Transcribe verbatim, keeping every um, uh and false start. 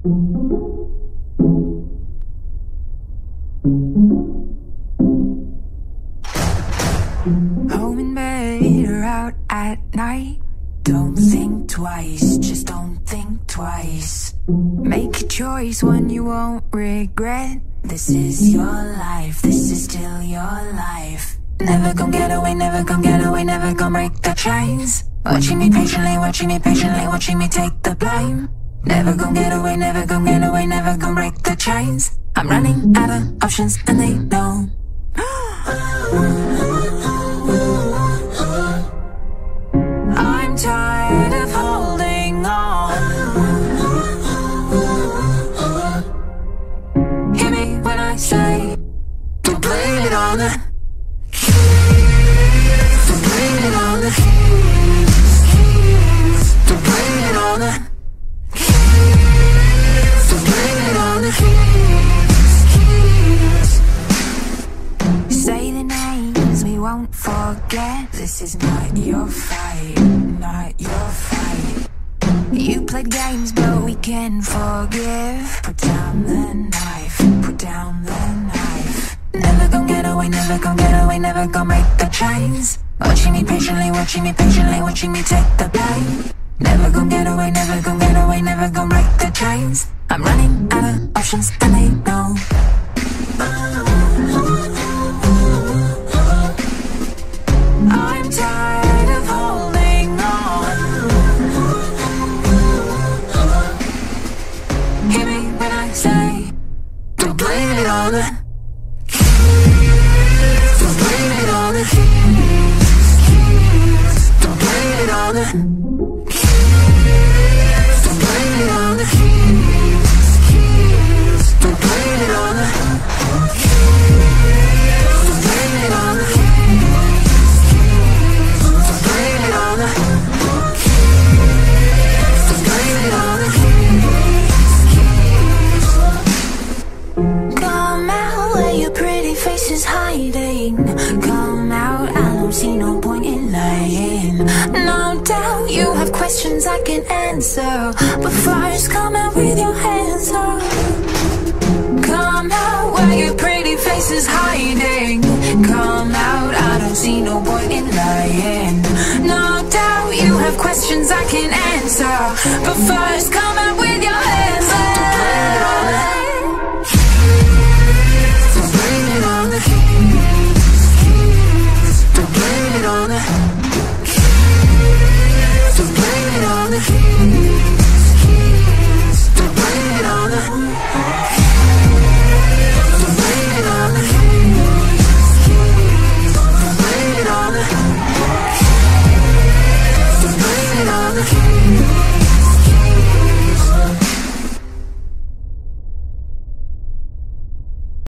Home in bed or out at night. Don't think twice, just don't think twice. Make a choice, one you won't regret. This is your life, this is still your life. Never gon' get away, never gon' get away, never gon' break the chains. Watching me patiently, watching me patiently, watching me take the blame. Never gon' get away, never gon' get away, never gon' break the chains. I'm running out of options and they know. I'm tired of holding on. Hear me when I say, don't blame it on the keys. Don't blame it on the keys. Don't blame it on the keys. Don't blame it on the keys. Say the names we won't forget. This is not your fight, not your fight. You played games but we can forgive. Put down the knife, put down the knife. Never gon' get away, never gon' get away, never gon' break the chains. Watching me patiently, watching me patiently, watching me take the blame. Never gon' get away, never gon' get away, never gon' break the chains. I'm running out of options and they know. I'm tired of holding on. Hear me when I say, don't blame it on the keys. Don't blame it on the keys. Don't blame it on the keys. Don't blame it on the keys. Don't blame it on the keys. Don't blame it on the keys. Faces hiding, come out, I don't see no point in lying. No doubt you have questions I can answer, but first come out with your hands up. Come out where your pretty face is hiding. Come out, I don't see no point in lying. No doubt you have questions I can answer, but first come out